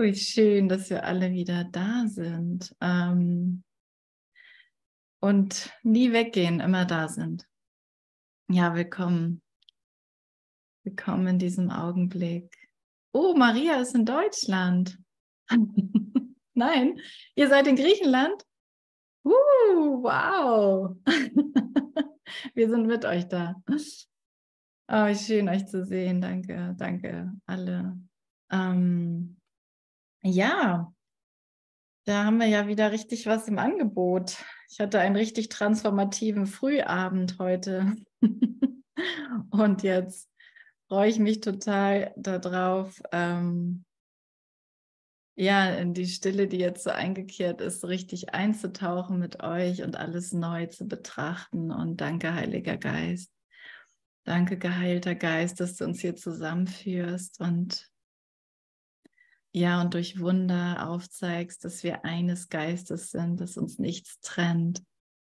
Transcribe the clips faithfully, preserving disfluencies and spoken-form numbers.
wie schön, dass wir alle wieder da sind ähm, und nie weggehen, immer da sind. Ja, willkommen. Willkommen in diesem Augenblick. Oh, Maria ist in Deutschland. Nein, ihr seid in Griechenland? Uh, wow. Wir sind mit euch da. Oh, wie schön, euch zu sehen. Danke, danke, alle. Ähm, ja. Da haben wir ja wieder richtig was im Angebot. Ich hatte einen richtig transformativen Frühabend heute. Und jetzt freue ich mich total darauf, ähm, ja, in die Stille, die jetzt so eingekehrt ist, so richtig einzutauchen mit euch und alles neu zu betrachten. Und danke, Heiliger Geist. Danke, geheilter Geist, dass du uns hier zusammenführst und ja, und durch Wunder aufzeigst, dass wir eines Geistes sind, dass uns nichts trennt,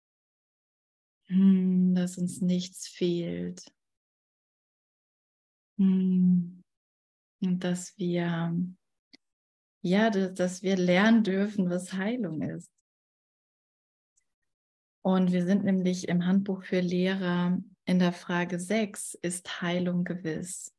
hm, dass uns nichts fehlt. Hm, und dass wir, ja, dass, dass wir lernen dürfen, was Heilung ist. Und wir sind nämlich im Handbuch für Lehrer in der Frage sechs, ist Heilung gewiss?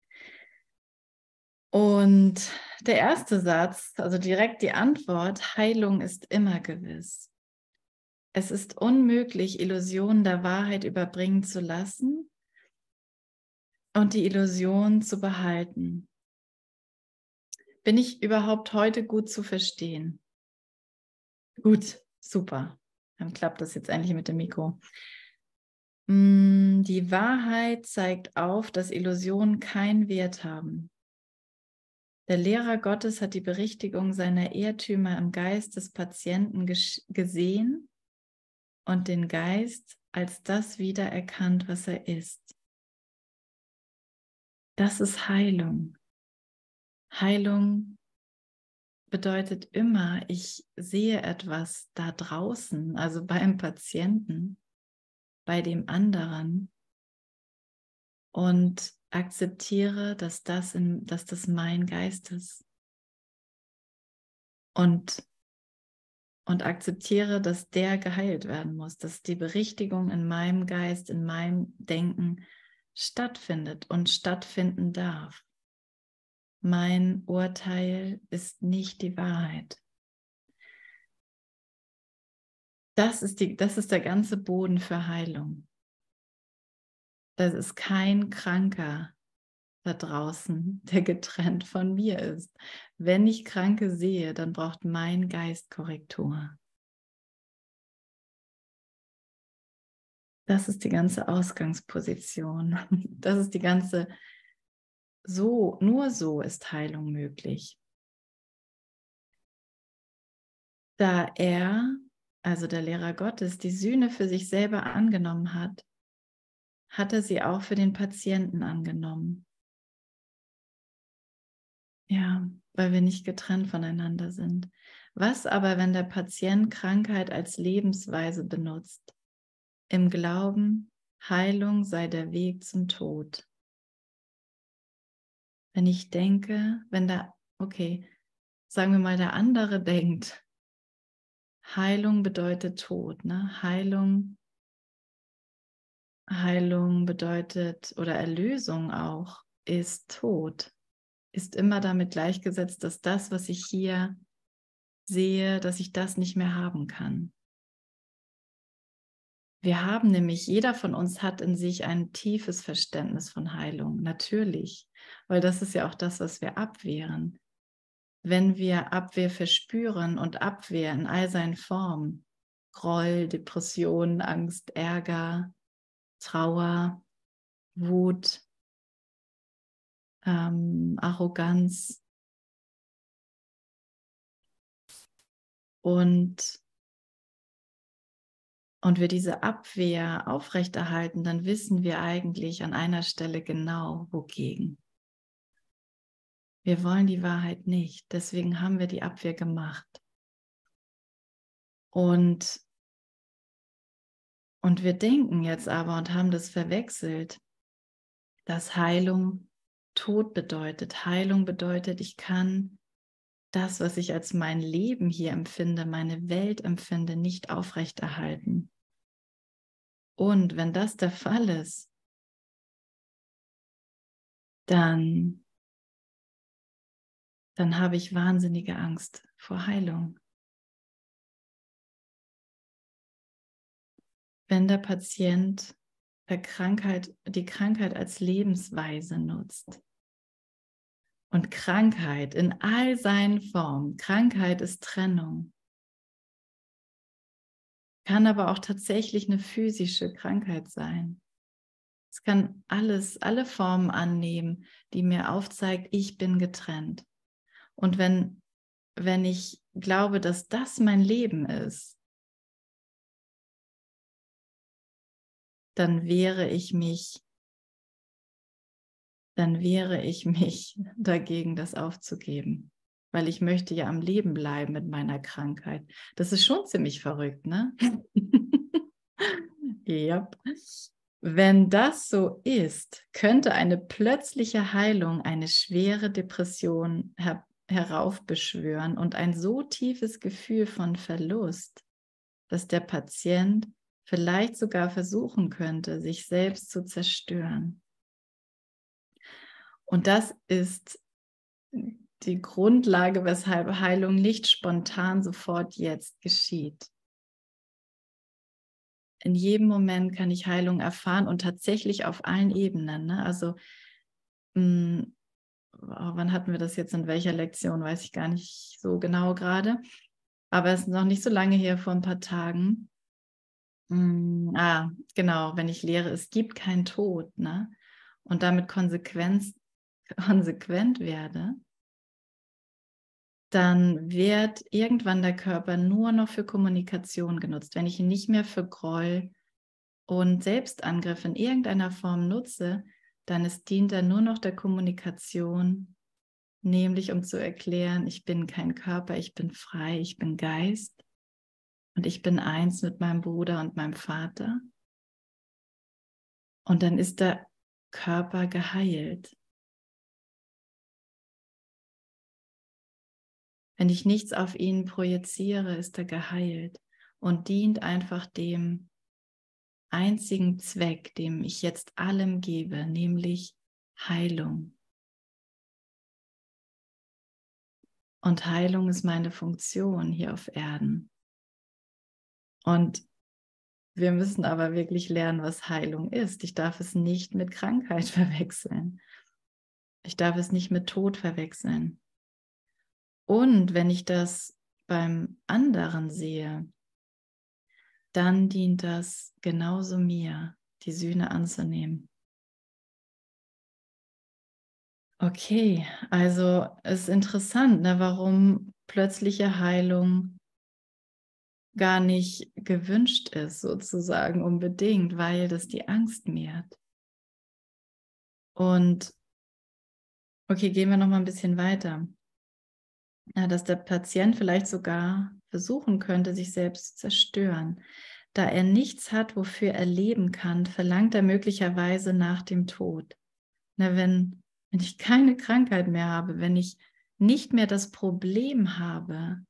Und der erste Satz, also direkt die Antwort, Heilung ist immer gewiss. Es ist unmöglich, Illusionen der Wahrheit überbringen zu lassen und die Illusion zu behalten. Bin ich überhaupt heute gut zu verstehen? Gut, super. Dann klappt das jetzt endlich mit dem Mikro. Die Wahrheit zeigt auf, dass Illusionen keinen Wert haben. Der Lehrer Gottes hat die Berichtigung seiner Irrtümer im Geist des Patienten gesehen und den Geist als das wiedererkannt, was er ist. Das ist Heilung. Heilung bedeutet immer, ich sehe etwas da draußen, also beim Patienten, bei dem anderen und akzeptiere, dass das, in, dass das mein Geist ist. Und, und akzeptiere, dass der geheilt werden muss, dass die Berichtigung in meinem Geist, in meinem Denken stattfindet und stattfinden darf. Mein Urteil ist nicht die Wahrheit. Das ist, die, das ist der ganze Boden für Heilung. Das ist kein Kranker da draußen, der getrennt von mir ist. Wenn ich Kranke sehe, dann braucht mein Geist Korrektur. Das ist die ganze Ausgangsposition. Das ist die ganze, so, nur so ist Heilung möglich. Da er, also der Lehrer Gottes, die Sühne für sich selber angenommen hat, hat er sie auch für den Patienten angenommen. Ja, weil wir nicht getrennt voneinander sind. Was aber, wenn der Patient Krankheit als Lebensweise benutzt? Im Glauben, Heilung sei der Weg zum Tod. Wenn ich denke, wenn da, okay, sagen wir mal, der andere denkt, Heilung bedeutet Tod, ne? Heilung, Heilung bedeutet, oder Erlösung auch, ist Tod. Ist immer damit gleichgesetzt, dass das, was ich hier sehe, dass ich das nicht mehr haben kann. Wir haben nämlich, jeder von uns hat in sich ein tiefes Verständnis von Heilung, natürlich, weil das ist ja auch das, was wir abwehren. Wenn wir Abwehr verspüren und Abwehr in all seinen Formen, Groll, Depression, Angst, Ärger, Trauer, Wut, ähm, Arroganz und, und wir diese Abwehr aufrechterhalten, dann wissen wir eigentlich an einer Stelle genau, wogegen. Wir wollen die Wahrheit nicht, deswegen haben wir die Abwehr gemacht. Und, und wir denken jetzt aber und haben das verwechselt, dass Heilung Tod bedeutet. Heilung bedeutet, ich kann das, was ich als mein Leben hier empfinde, meine Welt empfinde, nicht aufrechterhalten. Und wenn das der Fall ist, dann, dann habe ich wahnsinnige Angst vor Heilung. Wenn der Patient der Krankheit, die Krankheit als Lebensweise nutzt. Und Krankheit in all seinen Formen, Krankheit ist Trennung, kann aber auch tatsächlich eine physische Krankheit sein. Es kann alles, alle Formen annehmen, die mir aufzeigt, ich bin getrennt. Und wenn, wenn ich glaube, dass das mein Leben ist, dann wehre ich mich, dann wehre ich mich dagegen, das aufzugeben. Weil ich möchte ja am Leben bleiben mit meiner Krankheit. Das ist schon ziemlich verrückt, ne? Ja. Wenn das so ist, könnte eine plötzliche Heilung eine schwere Depression her heraufbeschwören und ein so tiefes Gefühl von Verlust, dass der Patient vielleicht sogar versuchen könnte, sich selbst zu zerstören. Und das ist die Grundlage, weshalb Heilung nicht spontan sofort jetzt geschieht. In jedem Moment kann ich Heilung erfahren und tatsächlich auf allen Ebenen. Ne? Also, mh, wann hatten wir das jetzt, in welcher Lektion, weiß ich gar nicht so genau gerade. Aber es ist noch nicht so lange her, vor ein paar Tagen. Mh, ah, genau, wenn ich lehre, es gibt keinen Tod, ne? Und damit konsequent, konsequent werde, dann wird irgendwann der Körper nur noch für Kommunikation genutzt. Wenn ich ihn nicht mehr für Groll und Selbstangriff in irgendeiner Form nutze, dann ist, dient er nur noch der Kommunikation, nämlich um zu erklären, ich bin kein Körper, ich bin frei, ich bin Geist und ich bin eins mit meinem Bruder und meinem Vater. Und dann ist der Körper geheilt. Wenn ich nichts auf ihn projiziere, ist er geheilt und dient einfach dem einzigen Zweck, dem ich jetzt allem gebe, nämlich Heilung. Und Heilung ist meine Funktion hier auf Erden. Und wir müssen aber wirklich lernen, was Heilung ist. Ich darf es nicht mit Krankheit verwechseln. Ich darf es nicht mit Tod verwechseln. Und wenn ich das beim anderen sehe, dann dient das genauso mir, die Sühne anzunehmen. Okay, also es ist interessant, ne, warum plötzliche Heilung gar nicht gewünscht ist, sozusagen unbedingt, weil das die Angst mehrt. Und okay, gehen wir noch mal ein bisschen weiter. Ja, dass der Patient vielleicht sogar versuchen könnte, sich selbst zu zerstören. Da er nichts hat, wofür er leben kann, verlangt er möglicherweise nach dem Tod. Na, wenn, wenn ich keine Krankheit mehr habe, wenn ich nicht mehr das Problem habe,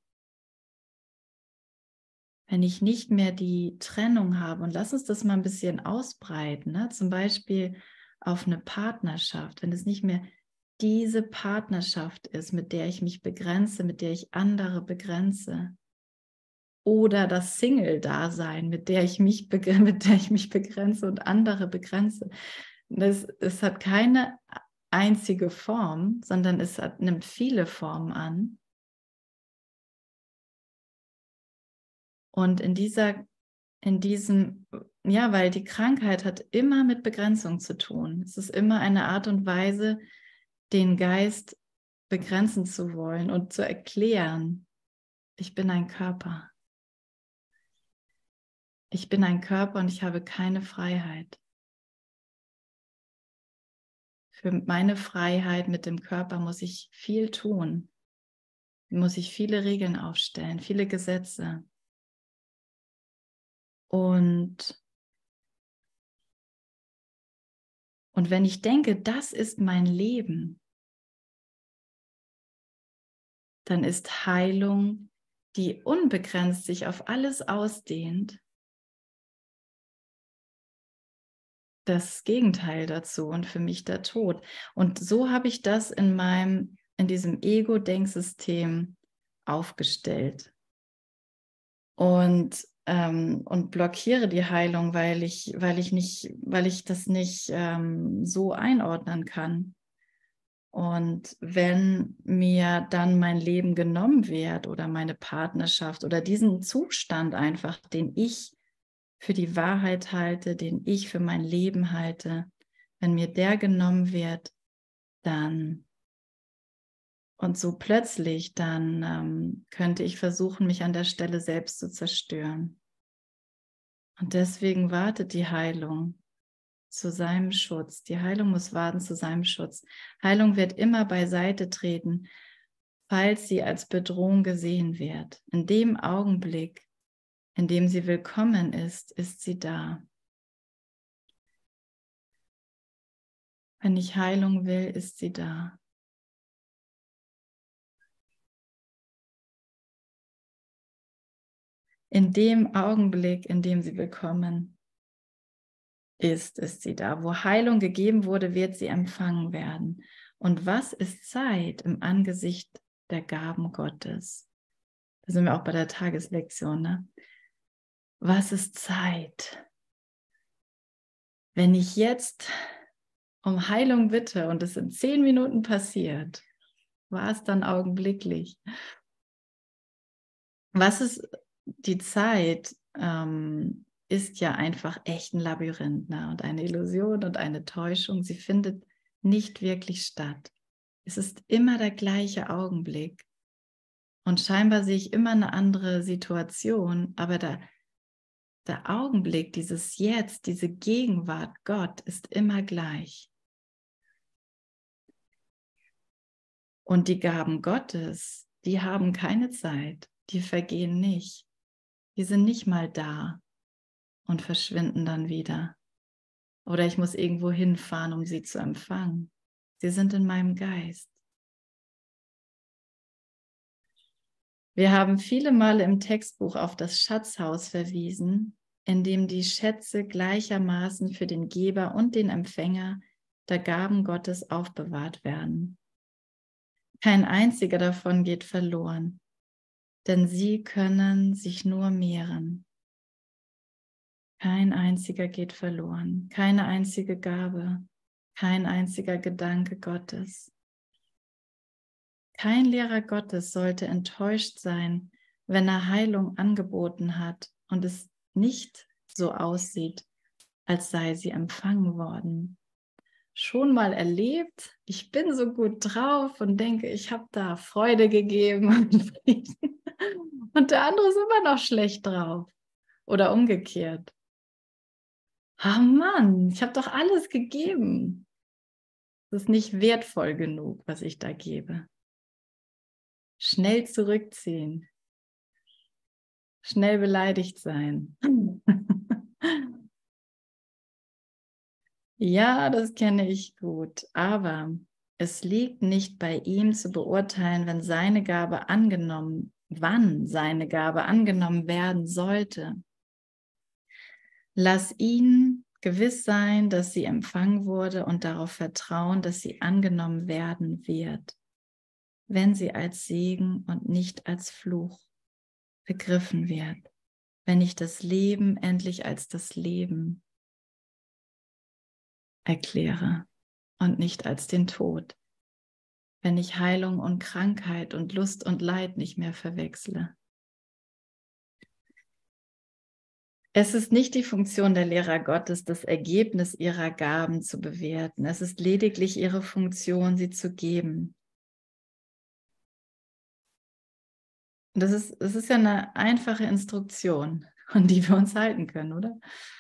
wenn ich nicht mehr die Trennung habe, und lass uns das mal ein bisschen ausbreiten, ne? Zum Beispiel auf eine Partnerschaft, wenn es nicht mehr diese Partnerschaft ist, mit der ich mich begrenze, mit der ich andere begrenze, oder das Single-Dasein, mit der ich mich begrenze, mit der ich mich begrenze und andere begrenze. Das, es hat keine einzige Form, sondern es hat, nimmt viele Formen an. Und in dieser, in diesem, ja, weil die Krankheit hat immer mit Begrenzung zu tun. Es ist immer eine Art und Weise, den Geist begrenzen zu wollen und zu erklären, ich bin ein Körper. Ich bin ein Körper und ich habe keine Freiheit. Für meine Freiheit mit dem Körper muss ich viel tun, muss ich viele Regeln aufstellen, viele Gesetze. Und, und wenn ich denke, das ist mein Leben, dann ist Heilung, die unbegrenzt sich auf alles ausdehnt, das Gegenteil dazu und für mich der Tod. Und so habe ich das in meinem, in diesem Ego-Denksystem aufgestellt und, ähm, und blockiere die Heilung, weil ich, weil ich nicht, weil ich das nicht ähm, so einordnen kann. Und wenn mir dann mein Leben genommen wird oder meine Partnerschaft oder diesen Zustand einfach, den ich für die Wahrheit halte, den ich für mein Leben halte, wenn mir der genommen wird, dann und so plötzlich, dann ähm, könnte ich versuchen, mich an der Stelle selbst zu zerstören. Und deswegen wartet die Heilung zu seinem Schutz. Die Heilung muss warten zu seinem Schutz. Heilung wird immer beiseite treten, falls sie als Bedrohung gesehen wird. In dem Augenblick, in dem sie willkommen ist, ist sie da. Wenn ich Heilung will, ist sie da. In dem Augenblick, in dem sie willkommen ist, ist sie da. Wo Heilung gegeben wurde, wird sie empfangen werden. Und was ist Zeit im Angesicht der Gaben Gottes? Da sind wir auch bei der Tageslektion, ne? Was ist Zeit? Wenn ich jetzt um Heilung bitte und es in zehn Minuten passiert, war es dann augenblicklich? Was ist die Zeit? Ähm, ist ja einfach echt ein Labyrinth, ne? Und eine Illusion und eine Täuschung. Sie findet nicht wirklich statt. Es ist immer der gleiche Augenblick. Und scheinbar sehe ich immer eine andere Situation, aber der, der Augenblick, dieses Jetzt, diese Gegenwart, Gott, ist immer gleich. Und die Gaben Gottes, die haben keine Zeit, die vergehen nicht. Die sind nicht mal da und verschwinden dann wieder. Oder ich muss irgendwo hinfahren, um sie zu empfangen. Sie sind in meinem Geist. Wir haben viele Male im Textbuch auf das Schatzhaus verwiesen, in dem die Schätze gleichermaßen für den Geber und den Empfänger der Gaben Gottes aufbewahrt werden. Kein einziger davon geht verloren, denn sie können sich nur mehren. Kein einziger geht verloren, keine einzige Gabe, kein einziger Gedanke Gottes. Kein Lehrer Gottes sollte enttäuscht sein, wenn er Heilung angeboten hat und es nicht so aussieht, als sei sie empfangen worden. Schon mal erlebt, ich bin so gut drauf und denke, ich habe da Freude gegeben und Frieden. Und der andere ist immer noch schlecht drauf. Oder umgekehrt. Ah Mann, ich habe doch alles gegeben. Das ist nicht wertvoll genug, was ich da gebe. Schnell zurückziehen. Schnell beleidigt sein. Ja, das kenne ich gut, aber es liegt nicht bei ihm zu beurteilen, wenn seine Gabe angenommen, wann seine Gabe angenommen werden sollte. Lass ihn gewiss sein, dass sie empfangen wurde und darauf vertrauen, dass sie angenommen werden wird, wenn sie als Segen und nicht als Fluch begriffen wird, wenn ich das Leben endlich als das Leben erkläre und nicht als den Tod, wenn ich Heilung und Krankheit und Lust und Leid nicht mehr verwechsle. Es ist nicht die Funktion der Lehrer Gottes, das Ergebnis ihrer Gaben zu bewerten. Es ist lediglich ihre Funktion, sie zu geben. Und das ist, das ist ja eine einfache Instruktion, an die wir uns halten können, oder?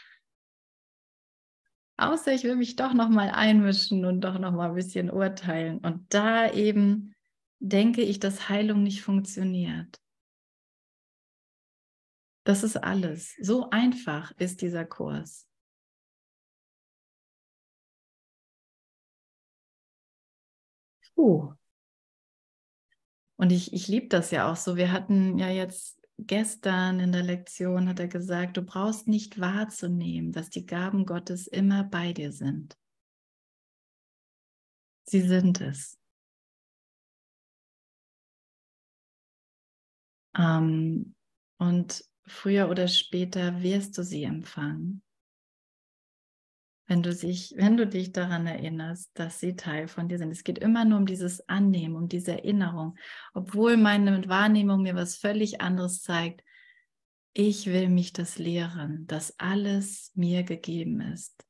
Außer ich will mich doch noch mal einmischen und doch noch mal ein bisschen urteilen. Und da eben denke ich, dass Heilung nicht funktioniert. Das ist alles. So einfach ist dieser Kurs. Puh. Und ich, ich liebe das ja auch so. Wir hatten ja jetzt gestern in der Lektion, hat er gesagt, du brauchst nicht wahrzunehmen, dass die Gaben Gottes immer bei dir sind. Sie sind es. Ähm, und früher oder später wirst du sie empfangen. Wenn du, sich, wenn du dich daran erinnerst, dass sie Teil von dir sind. Es geht immer nur um dieses Annehmen, um diese Erinnerung. Obwohl meine Wahrnehmung mir was völlig anderes zeigt, ich will mich das lehren, dass alles mir gegeben ist.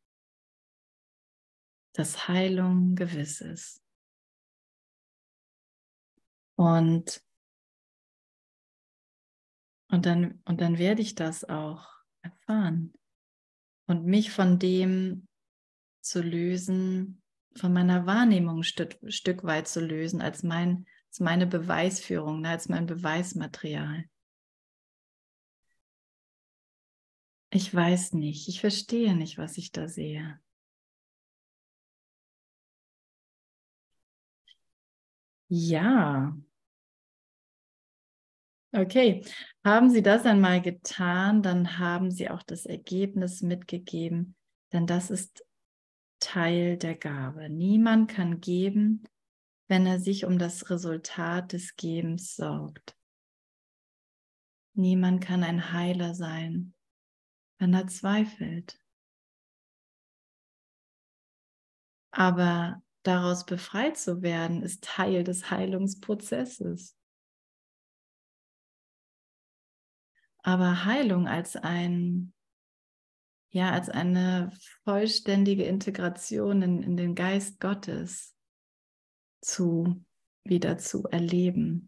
Dass Heilung gewiss ist. Und, und, dann, und dann werde ich das auch erfahren. Und mich von dem zu lösen, von meiner Wahrnehmung ein Stück, Stück weit zu lösen, als, mein, als meine Beweisführung, als mein Beweismaterial. Ich weiß nicht, ich verstehe nicht, was ich da sehe. Ja, okay. Haben Sie das einmal getan, dann haben Sie auch das Ergebnis mitgegeben, denn das ist Teil der Gabe. Niemand kann geben, wenn er sich um das Resultat des Gebens sorgt. Niemand kann ein Heiler sein, wenn er zweifelt. Aber daraus befreit zu werden, ist Teil des Heilungsprozesses. Aber Heilung als ein, ja, als eine vollständige Integration in, in den Geist Gottes zu, wieder zu erleben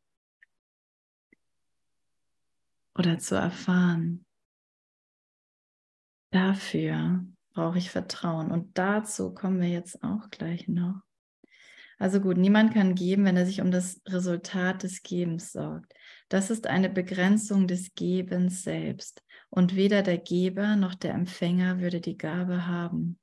oder zu erfahren. Dafür brauche ich Vertrauen. Und dazu kommen wir jetzt auch gleich noch. Also gut, niemand kann geben, wenn er sich um das Resultat des Gebens sorgt. Das ist eine Begrenzung des Gebens selbst. Und weder der Geber noch der Empfänger würde die Gabe haben.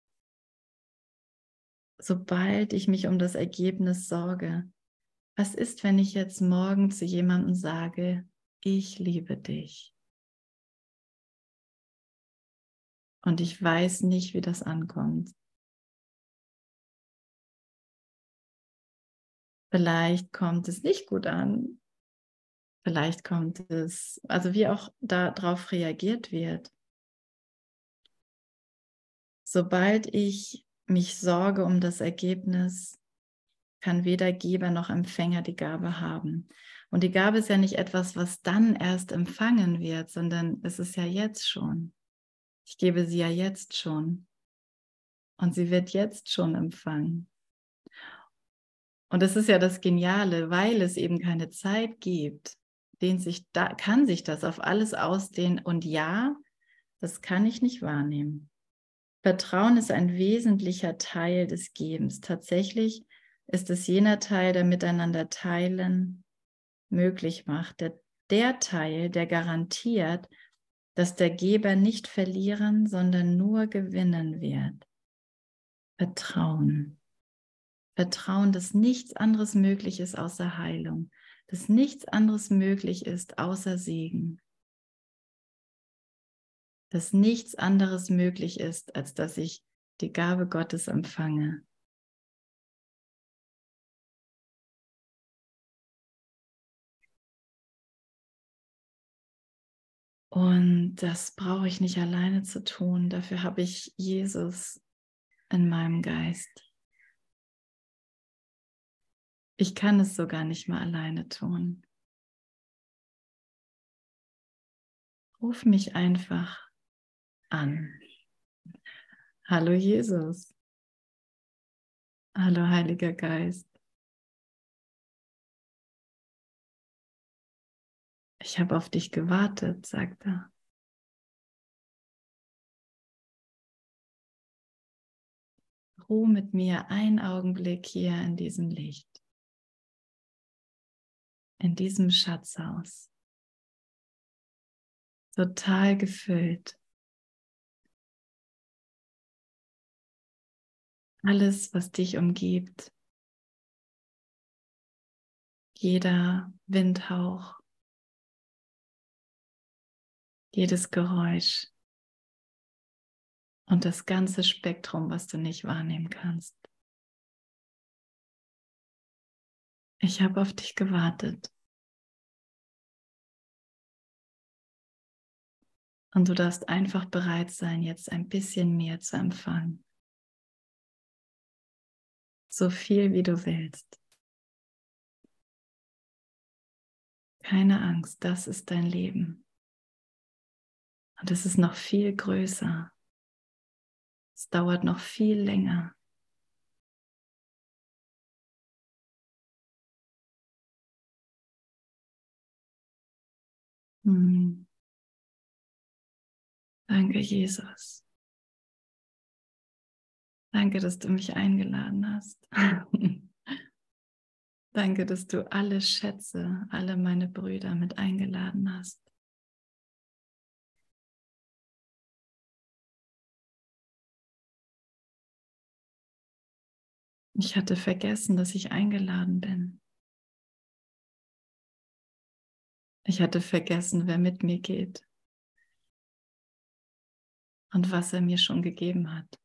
Sobald ich mich um das Ergebnis sorge, was ist, wenn ich jetzt morgen zu jemandem sage, ich liebe dich? Und ich weiß nicht, wie das ankommt. Vielleicht kommt es nicht gut an. Vielleicht kommt es, also wie auch darauf reagiert wird. Sobald ich mich sorge um das Ergebnis, kann weder Geber noch Empfänger die Gabe haben. Und die Gabe ist ja nicht etwas, was dann erst empfangen wird, sondern es ist ja jetzt schon. Ich gebe sie ja jetzt schon. Und sie wird jetzt schon empfangen. Und das ist ja das Geniale, weil es eben keine Zeit gibt, dehnt sich da, kann sich das auf alles ausdehnen. Und ja, das kann ich nicht wahrnehmen. Vertrauen ist ein wesentlicher Teil des Gebens. Tatsächlich ist es jener Teil, der miteinander teilen möglich macht. Der, der Teil, der garantiert, dass der Geber nicht verlieren, sondern nur gewinnen wird. Vertrauen. Vertrauen, dass nichts anderes möglich ist außer Heilung, dass nichts anderes möglich ist außer Segen, dass nichts anderes möglich ist, als dass ich die Gabe Gottes empfange. Und das brauche ich nicht alleine zu tun, dafür habe ich Jesus in meinem Geist. Ich kann es sogar nicht mehr alleine tun. Ruf mich einfach an. Hallo Jesus. Hallo Heiliger Geist. Ich habe auf dich gewartet, sagt er. Ruh mit mir einen Augenblick hier in diesem Licht, in diesem Schatzhaus. Total gefüllt. Alles, was dich umgibt, Jeder Windhauch, jedes Geräusch und das ganze Spektrum, was du nicht wahrnehmen kannst. Ich habe auf dich gewartet. Und du darfst einfach bereit sein, jetzt ein bisschen mehr zu empfangen. So viel, wie du willst. Keine Angst, das ist dein Leben. Und es ist noch viel größer. Es dauert noch viel länger. Hm. Danke, Jesus. Danke, dass du mich eingeladen hast. Danke, dass du alle Schätze, alle meine Brüder mit eingeladen hast. Ich hatte vergessen, dass ich eingeladen bin. Ich hatte vergessen, wer mit mir geht und was er mir schon gegeben hat.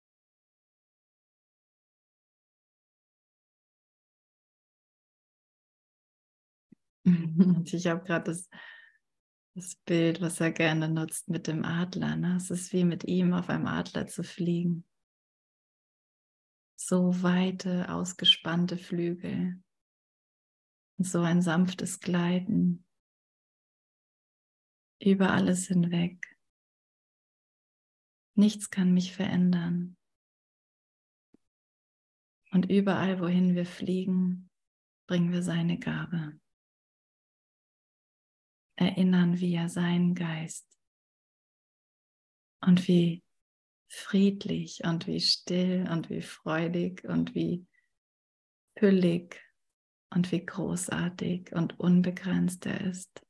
Und ich habe gerade das, das Bild, was er gerne nutzt mit dem Adler. Ne? Es ist wie mit ihm auf einem Adler zu fliegen. So weite, ausgespannte Flügel. Und so ein sanftes Gleiten. Über alles hinweg. Nichts kann mich verändern. Und überall, wohin wir fliegen, bringen wir seine Gabe. Erinnern wir seinen Geist. Und wie friedlich und wie still und wie freudig und wie füllig und wie großartig und unbegrenzt er ist.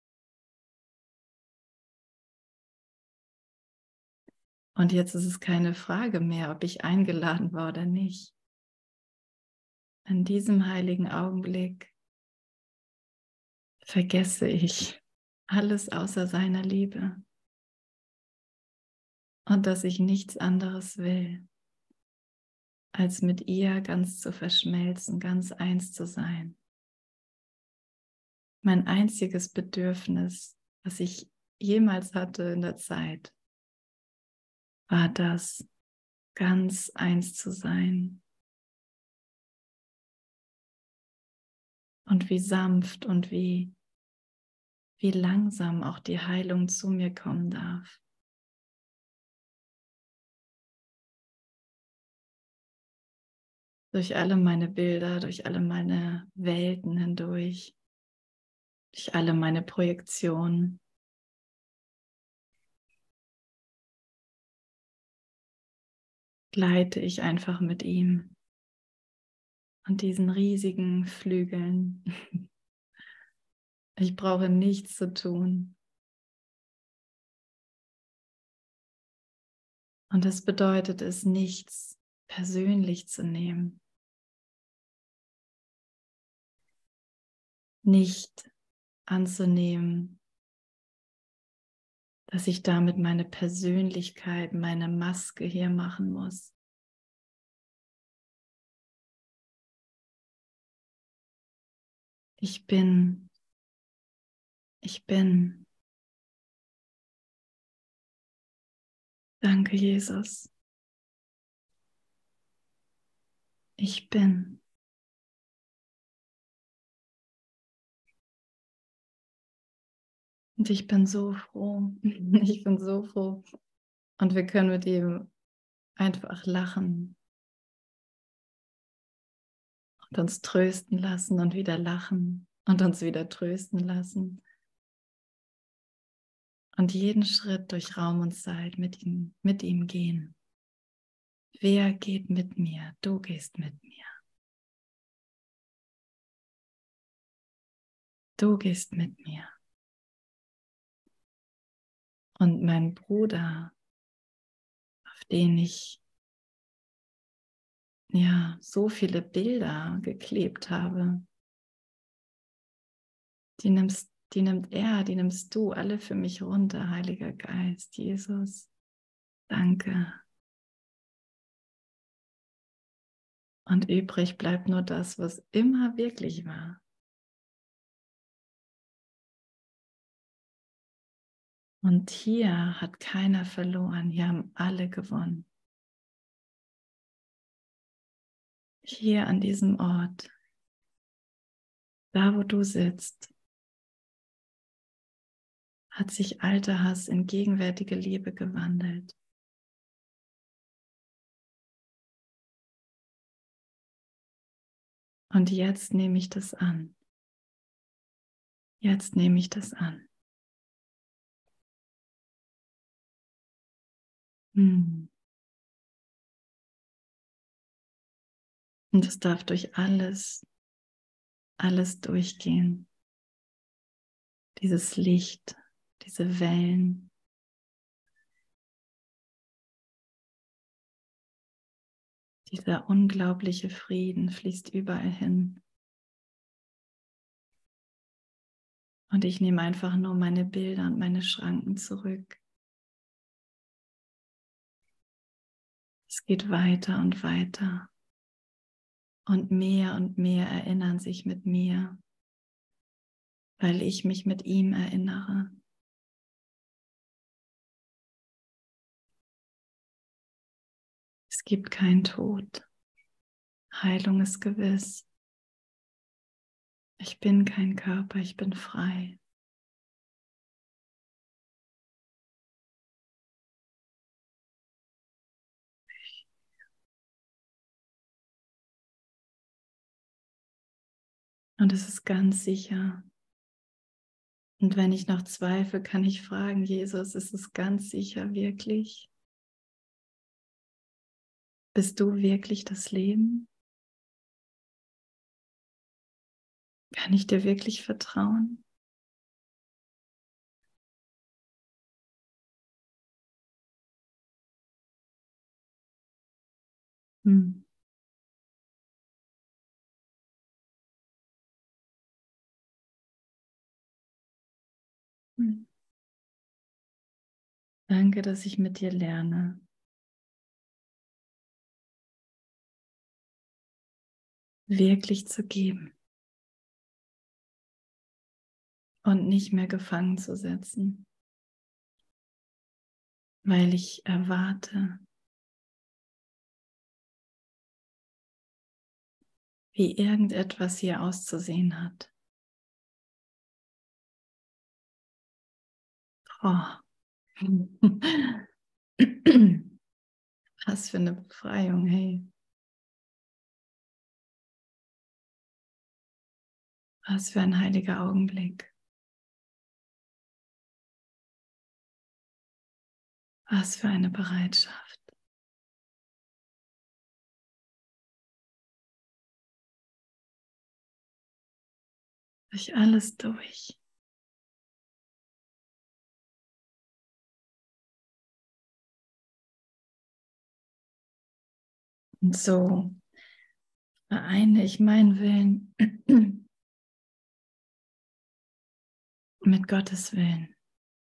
Und jetzt ist es keine Frage mehr, ob ich eingeladen war oder nicht. In diesem heiligen Augenblick vergesse ich alles außer seiner Liebe und dass ich nichts anderes will, als mit ihr ganz zu verschmelzen, ganz eins zu sein. Mein einziges Bedürfnis, was ich jemals hatte in der Zeit, war das, ganz eins zu sein. Und wie sanft und wie, wie langsam auch die Heilung zu mir kommen darf. Durch alle meine Bilder, durch alle meine Welten hindurch, durch alle meine Projektionen. Gleite ich einfach mit ihm und diesen riesigen Flügeln. Ich brauche nichts zu tun. Und das bedeutet es, nichts persönlich zu nehmen. Nicht anzunehmen, dass ich damit meine Persönlichkeit, meine Maske hier machen muss. Ich bin, ich bin. Danke, Jesus. Ich bin. Und ich bin so froh. Ich bin so froh. Und wir können mit ihm einfach lachen und uns trösten lassen und wieder lachen und uns wieder trösten lassen. Und jeden Schritt durch Raum und Zeit mit ihm, mit ihm gehen. Wer geht mit mir? Du gehst mit mir. Du gehst mit mir. Und mein Bruder, auf den ich ja so viele Bilder geklebt habe, Die nimmst, die nimmt er, die nimmst du alle für mich runter, Heiliger Geist, Jesus. Danke. Und übrig bleibt nur das, was immer wirklich war. Und hier hat keiner verloren, hier haben alle gewonnen. Hier an diesem Ort, da wo du sitzt, hat sich alter Hass in gegenwärtige Liebe gewandelt. Und jetzt nehme ich das an. Jetzt nehme ich das an. Hm. Und es darf durch alles, alles durchgehen. Dieses Licht, diese Wellen. Dieser unglaubliche Frieden fließt überall hin. Und ich nehme einfach nur meine Bilder und meine Schranken zurück. Es geht weiter und weiter. Und mehr und mehr erinnern sich mit mir, weil ich mich mit ihm erinnere. Es gibt keinen Tod. Heilung ist gewiss. Ich bin kein Körper, ich bin frei. Und es ist ganz sicher. Und wenn ich noch zweifle, kann ich fragen, Jesus, ist es ganz sicher wirklich? Bist du wirklich das Leben? Kann ich dir wirklich vertrauen? Hm. Hm. Danke, dass ich mit dir lerne. Wirklich zu geben. Und nicht mehr gefangen zu setzen. Weil ich erwarte, wie irgendetwas hier auszusehen hat. Oh. Was für eine Befreiung, hey. Was für ein heiliger Augenblick. Was für eine Bereitschaft. Durch alles durch. Und so vereine ich meinen Willen mit Gottes Willen.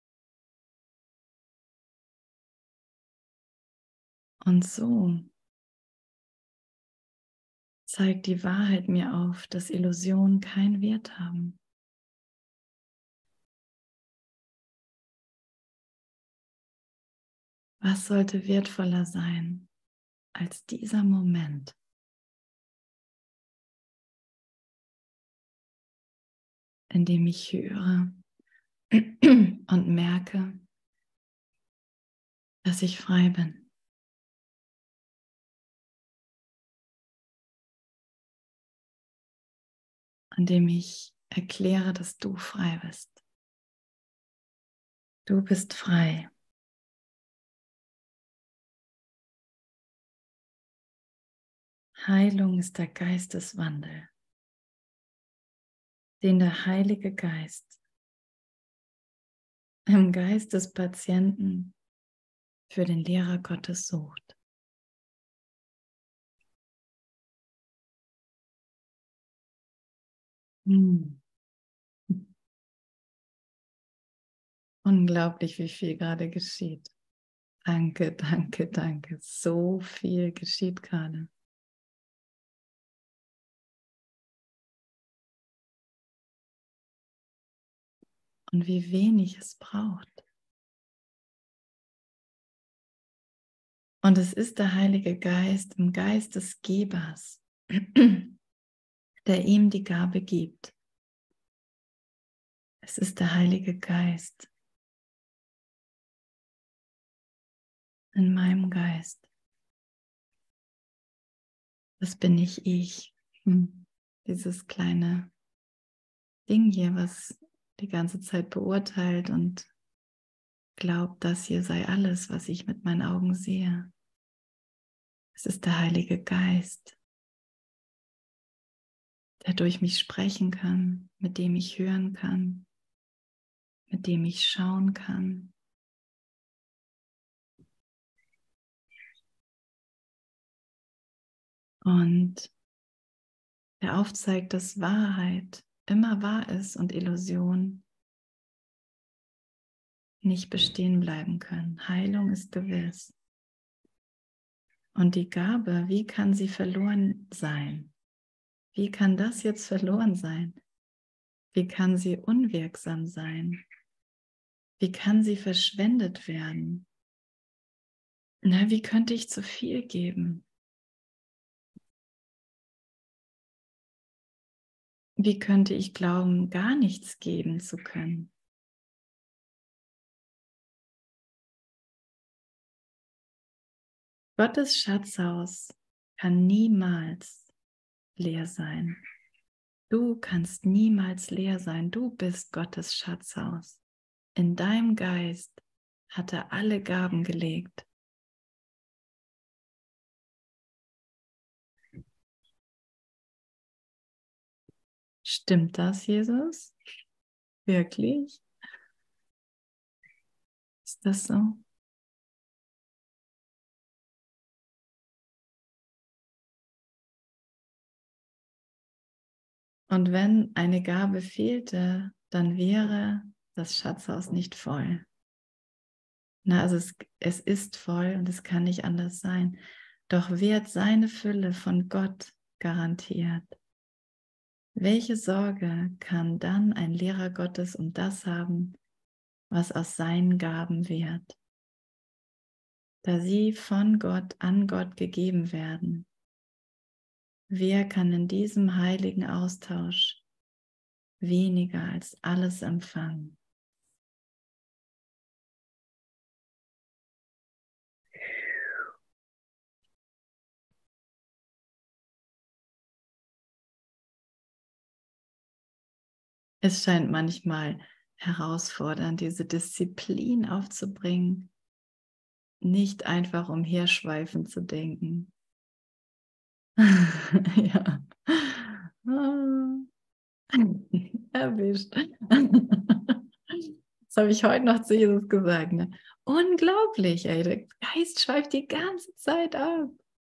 Und so zeigt die Wahrheit mir auf, dass Illusionen keinen Wert haben. Was sollte wertvoller sein als dieser Moment, in dem ich höre und merke, dass ich frei bin. An dem ich erkläre, dass du frei bist. Du bist frei. Heilung ist der Geisteswandel, den der Heilige Geist im Geist des Patienten für den Lehrer Gottes sucht. Hm. Unglaublich, wie viel gerade geschieht. Danke, danke, danke. So viel geschieht gerade. Und wie wenig es braucht. Und es ist der Heilige Geist im Geist des Gebers, der ihm die Gabe gibt. Es ist der Heilige Geist in meinem Geist. Das bin nicht ich. Hm. Dieses kleine Ding hier, was die ganze Zeit beurteilt und glaubt, das hier sei alles, was ich mit meinen Augen sehe. Es ist der Heilige Geist, der durch mich sprechen kann, mit dem ich hören kann, mit dem ich schauen kann. Und der aufzeigt, dass Wahrheit immer wahr ist und Illusion nicht bestehen bleiben können. Heilung ist gewiss. Und die Gabe, wie kann sie verloren sein? Wie kann das jetzt verloren sein? Wie kann sie unwirksam sein? Wie kann sie verschwendet werden? Na, wie könnte ich zu viel geben? Wie könnte ich glauben, gar nichts geben zu können? Gottes Schatzhaus kann niemals leer sein. Du kannst niemals leer sein. Du bist Gottes Schatzhaus. In deinem Geist hat er alle Gaben gelegt. Stimmt das, Jesus? Wirklich? Ist das so? Und wenn eine Gabe fehlte, dann wäre das Schatzhaus nicht voll. Na, also es, es ist voll und es kann nicht anders sein. Doch wird seine Fülle von Gott garantiert. Welche Sorge kann dann ein Lehrer Gottes um das haben, was aus seinen Gaben wird, da sie von Gott an Gott gegeben werden? Wer kann in diesem heiligen Austausch weniger als alles empfangen? Es scheint manchmal herausfordernd, diese Disziplin aufzubringen, nicht einfach umherschweifen zu denken. Ja. Erwischt. Das habe ich heute noch zu Jesus gesagt. Ne? Unglaublich, ey. Der Geist schweift die ganze Zeit ab.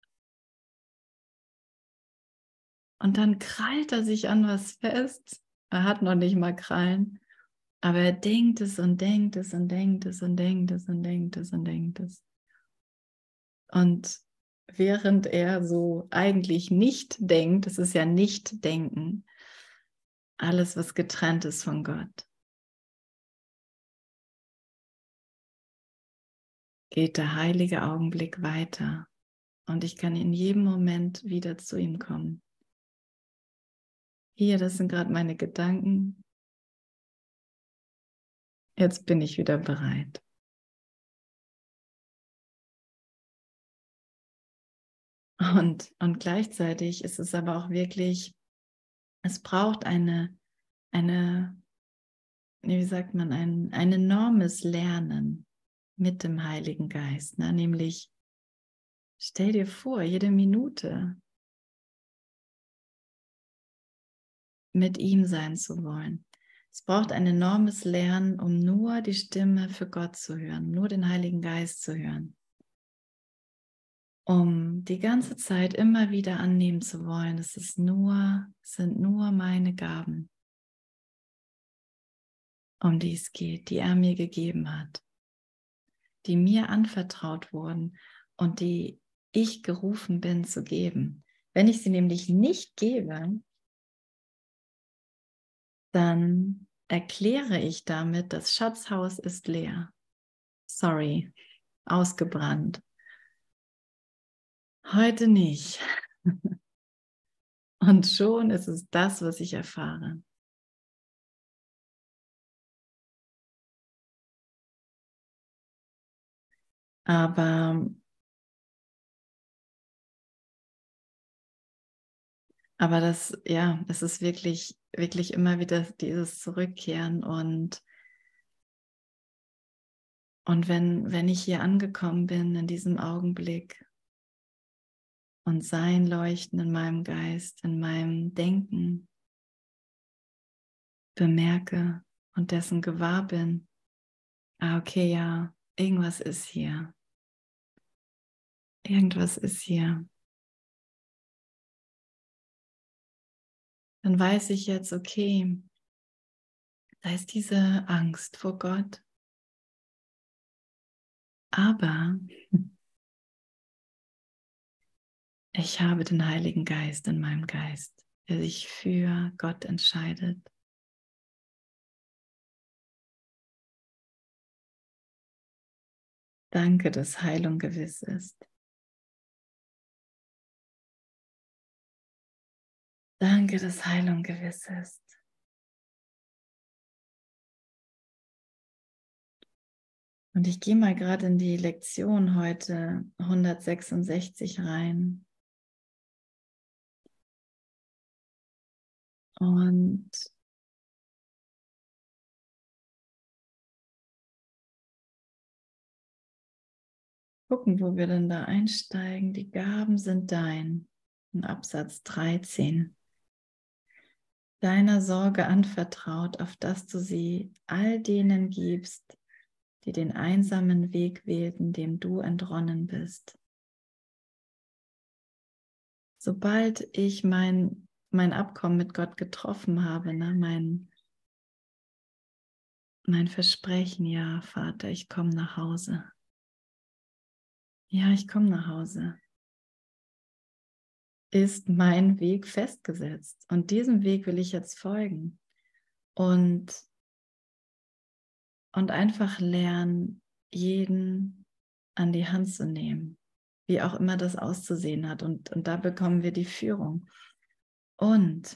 Und dann krallt er sich an was fest. Er hat noch nicht mal Krallen. Aber er denkt es und denkt es und denkt es und denkt es und denkt es und denkt es. Und während er so eigentlich nicht denkt, das ist ja nicht denken, alles, was getrennt ist von Gott, geht der heilige Augenblick weiter. Und ich kann in jedem Moment wieder zu ihm kommen. Hier, das sind gerade meine Gedanken. Jetzt bin ich wieder bereit. Und, und gleichzeitig ist es aber auch wirklich, es braucht eine, eine, wie sagt man, ein, ein enormes Lernen mit dem Heiligen Geist. Ne? Nämlich, stell dir vor, jede Minute mit ihm sein zu wollen. Es braucht ein enormes Lernen, um nur die Stimme für Gott zu hören, nur den Heiligen Geist zu hören. Um die ganze Zeit immer wieder annehmen zu wollen, es ist nur, es sind nur meine Gaben. um die es geht, die er mir gegeben hat, die mir anvertraut wurden und die ich gerufen bin zu geben. Wenn ich sie nämlich nicht gebe, dann erkläre ich damit, das Schatzhaus ist leer. Sorry, ausgebrannt. Heute nicht. Und schon ist es das, was ich erfahre. Aber, aber das, ja, es ist wirklich, wirklich immer wieder dieses Zurückkehren und Und wenn, wenn ich hier angekommen bin in diesem Augenblick und sein Leuchten in meinem Geist, in meinem Denken bemerke und dessen gewahr bin, ah, okay, ja, irgendwas ist hier. Irgendwas ist hier. Dann weiß ich jetzt, okay, da ist diese Angst vor Gott. Aber ich habe den Heiligen Geist in meinem Geist, der sich für Gott entscheidet. Danke, dass Heilung gewiss ist. Danke, dass Heilung gewiss ist. Und ich gehe mal gerade in die Lektion heute hundertsechsundsechzig rein. Und gucken, wo wir denn da einsteigen. Die Gaben sind dein. In Absatz dreizehn. Deiner Sorge anvertraut, auf dass du sie all denen gibst, die den einsamen Weg wählten, dem du entronnen bist. Sobald ich mein, mein Abkommen mit Gott getroffen habe, ne, mein, mein Versprechen, ja, Vater, ich komme nach Hause. Ja, ich komme nach Hause, ist mein Weg festgesetzt. Und diesem Weg will ich jetzt folgen. Und, und einfach lernen, jeden an die Hand zu nehmen, wie auch immer das auszusehen hat. Und, und da bekommen wir die Führung. Und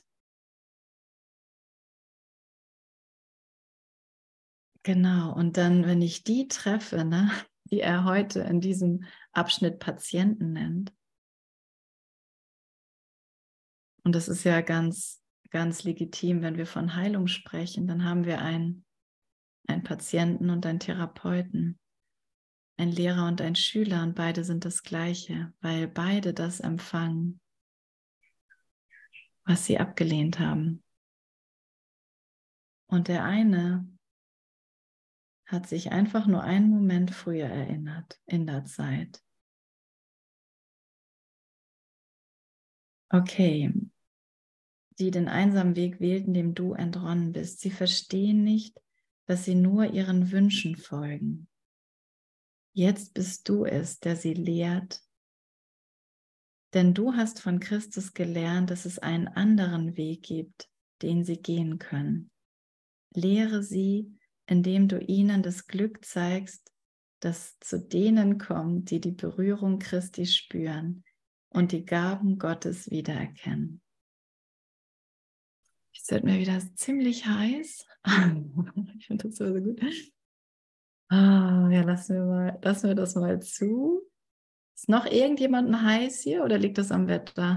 genau, und dann, wenn ich die treffe, ne, die er heute in diesem Abschnitt Patienten nennt, und das ist ja ganz, ganz legitim, wenn wir von Heilung sprechen, dann haben wir einen, einen Patienten und einen Therapeuten, ein Lehrer und ein Schüler, und beide sind das Gleiche, weil beide das empfangen, was sie abgelehnt haben. Und der eine hat sich einfach nur einen Moment früher erinnert in der Zeit. Okay, die den einsamen Weg wählten, dem du entronnen bist. Sie verstehen nicht, dass sie nur ihren Wünschen folgen. Jetzt bist du es, der sie lehrt, denn du hast von Christus gelernt, dass es einen anderen Weg gibt, den sie gehen können. Lehre sie, indem du ihnen das Glück zeigst, das zu denen kommt, die die Berührung Christi spüren und die Gaben Gottes wiedererkennen. Jetzt wird mir wieder ziemlich heiß. Ich finde das so gut. Ah, ja, lassen wir, mal, lassen wir das mal zu. Ist noch irgendjemandem heiß hier oder liegt das am Wetter?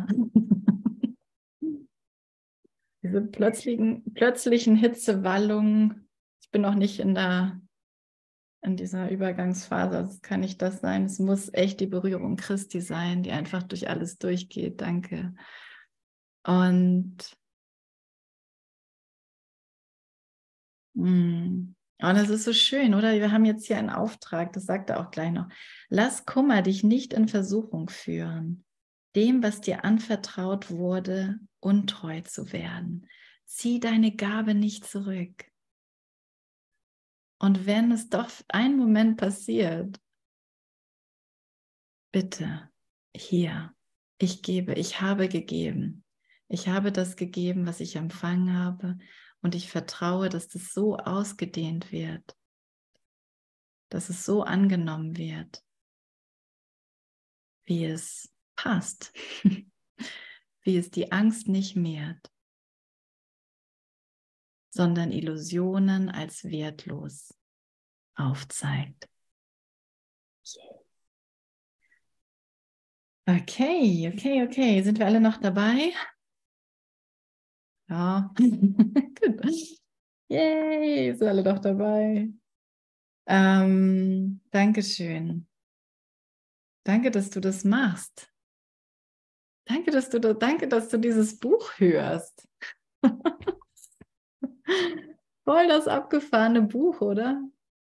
Diese plötzlichen, plötzlichen Hitzewallungen. Ich bin noch nicht in der in dieser Übergangsphase. Also es kann nicht das sein. Es muss echt die Berührung Christi sein, die einfach durch alles durchgeht. Danke. Und mh, und es ist so schön, oder? Wir haben jetzt hier einen Auftrag, das sagt er auch gleich noch. Lass Kummer dich nicht in Versuchung führen, dem, was dir anvertraut wurde, untreu zu werden. Zieh deine Gabe nicht zurück. Und wenn es doch einen Moment passiert, bitte, hier, ich gebe, ich habe gegeben. Ich habe das gegeben, was ich empfangen habe, und ich vertraue, dass das so ausgedehnt wird, dass es so angenommen wird, wie es passt, wie es die Angst nicht mehrt, sondern Illusionen als wertlos aufzeigt. Okay, okay, okay. Sind wir alle noch dabei? Ja. Gut. Yay, sind alle noch dabei. Ähm, Dankeschön. Danke, dass du das machst. Danke, dass du, danke, dass du dieses Buch hörst. Voll das abgefahrene Buch, oder?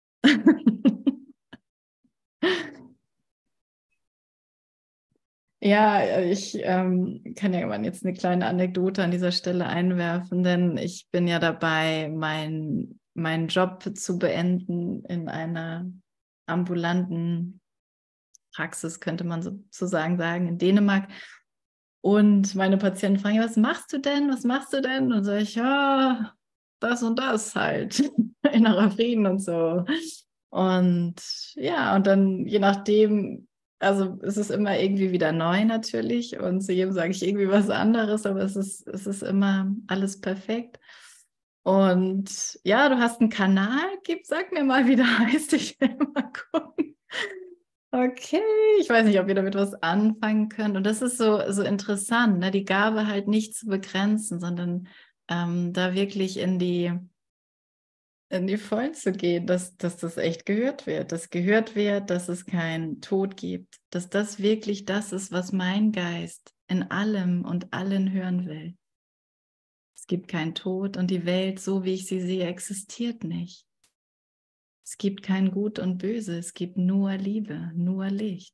Ja, ich ähm, kann ja mal jetzt eine kleine Anekdote an dieser Stelle einwerfen, denn ich bin ja dabei, mein, meinen Job zu beenden in einer ambulanten Praxis, könnte man sozusagen sagen, in Dänemark. Und meine Patienten fragen, was machst du denn? Was machst du denn? Und sage ich, ja, das und das halt. Innerer Frieden und so. Und ja, und dann je nachdem, also es ist immer irgendwie wieder neu natürlich, und zu jedem sage ich irgendwie was anderes, aber es ist, es ist immer alles perfekt. Und ja, du hast einen Kanal, gib, sag mir mal, wie der heißt, ich will mal gucken. Okay, ich weiß nicht, ob ihr damit was anfangen könnt. Und das ist so, so interessant, ne? Die Gabe halt nicht zu begrenzen, sondern ähm, da wirklich in die, in die Vollen zu gehen, dass, dass das echt gehört wird. Dass gehört wird, dass es keinen Tod gibt. Dass das wirklich das ist, was mein Geist in allem und allen hören will. Es gibt keinen Tod, und die Welt, so wie ich sie sehe, existiert nicht. Es gibt kein Gut und Böse, es gibt nur Liebe, nur Licht.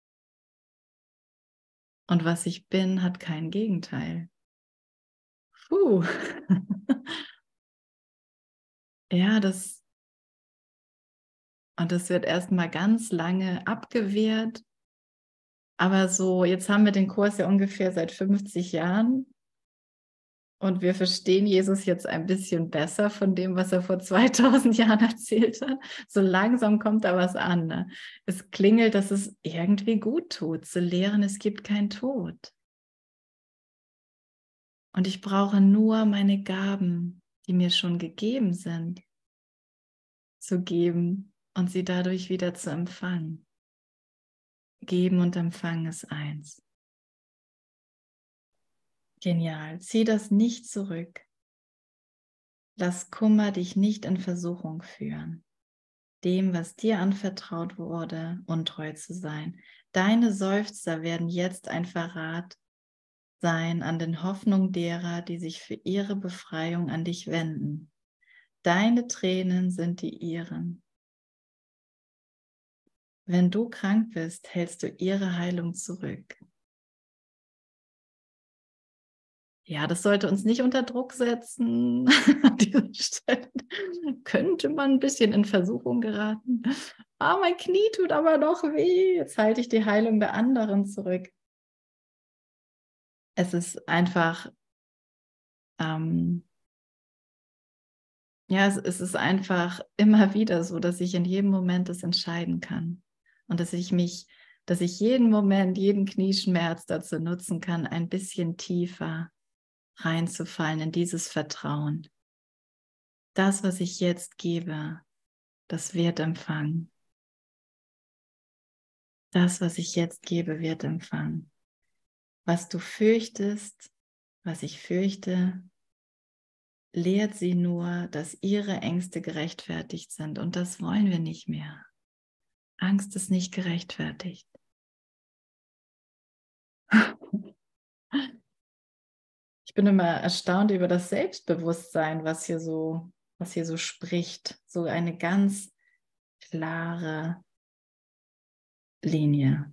Und was ich bin, hat kein Gegenteil. Puh. Ja, das, und das wird erstmal ganz lange abgewehrt. Aber so, jetzt haben wir den Kurs ja ungefähr seit fünfzig Jahren. Und wir verstehen Jesus jetzt ein bisschen besser von dem, was er vor zweitausend Jahren erzählt hat. So langsam kommt da was an. Ne? Es klingelt, dass es irgendwie gut tut, zu lehren, es gibt keinen Tod. Und ich brauche nur meine Gaben, die mir schon gegeben sind, zu geben und sie dadurch wieder zu empfangen. Geben und empfangen ist eins. Genial. Zieh das nicht zurück. Lass Kummer dich nicht in Versuchung führen, dem, was dir anvertraut wurde, untreu zu sein. Deine Seufzer werden jetzt ein Verrat sein an den Hoffnungen derer, die sich für ihre Befreiung an dich wenden. Deine Tränen sind die ihren. Wenn du krank bist, hältst du ihre Heilung zurück. Ja, das sollte uns nicht unter Druck setzen. An dieser Stelle könnte man ein bisschen in Versuchung geraten. Ah, mein Knie tut aber noch weh. Jetzt halte ich die Heilung der anderen zurück. Es ist einfach, ähm, ja, es, es ist einfach immer wieder so, dass ich in jedem Moment das entscheiden kann. Und dass ich mich, dass ich jeden Moment, jeden Knieschmerz dazu nutzen kann, ein bisschen tiefer reinzufallen in dieses Vertrauen. Das, was ich jetzt gebe, das wird empfangen. Das, was ich jetzt gebe, wird empfangen. Was du fürchtest, was ich fürchte, lehrt sie nur, dass ihre Ängste gerechtfertigt sind. Und das wollen wir nicht mehr. Angst ist nicht gerechtfertigt. Ich bin immer erstaunt über das Selbstbewusstsein, was hier so, was hier so spricht. So eine ganz klare Linie.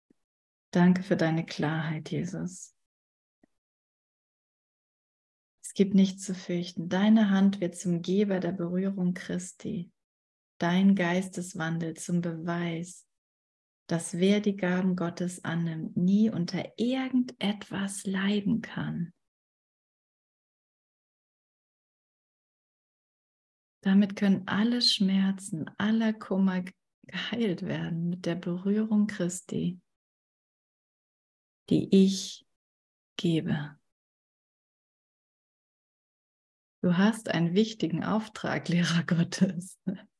Danke für deine Klarheit, Jesus. Es gibt nichts zu fürchten. Deine Hand wird zum Geber der Berührung Christi. Dein Geisteswandel zum Beweis, dass wer die Gaben Gottes annimmt, nie unter irgendetwas leiden kann. Damit können alle Schmerzen, aller Kummer geheilt werden mit der Berührung Christi, die ich gebe. Du hast einen wichtigen Auftrag, Lehrer Gottes.